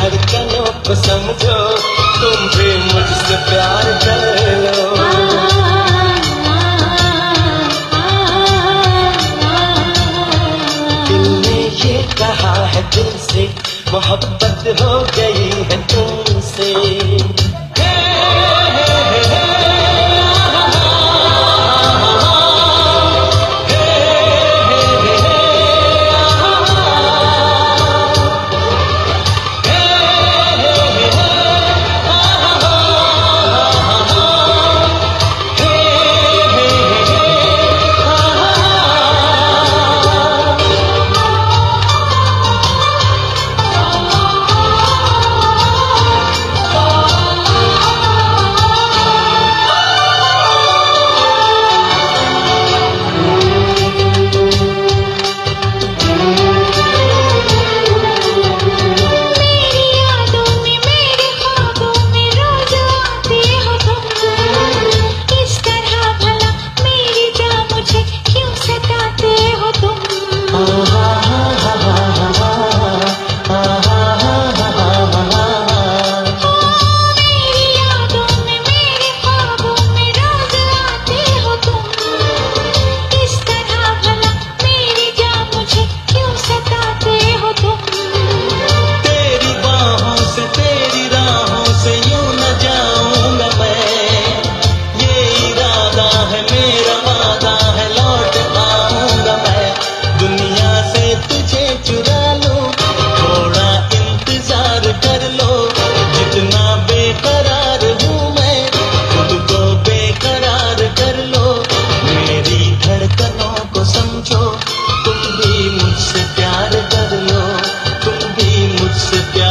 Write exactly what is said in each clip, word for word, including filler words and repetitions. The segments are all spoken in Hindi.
धड़कनों को समझो, तुम भी मुझसे प्यार कर लो। दिल ने ये कहा है तुमसे, मोहब्बत हो गई है तुमसे।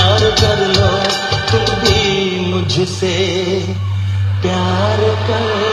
मुझसे प्यार कर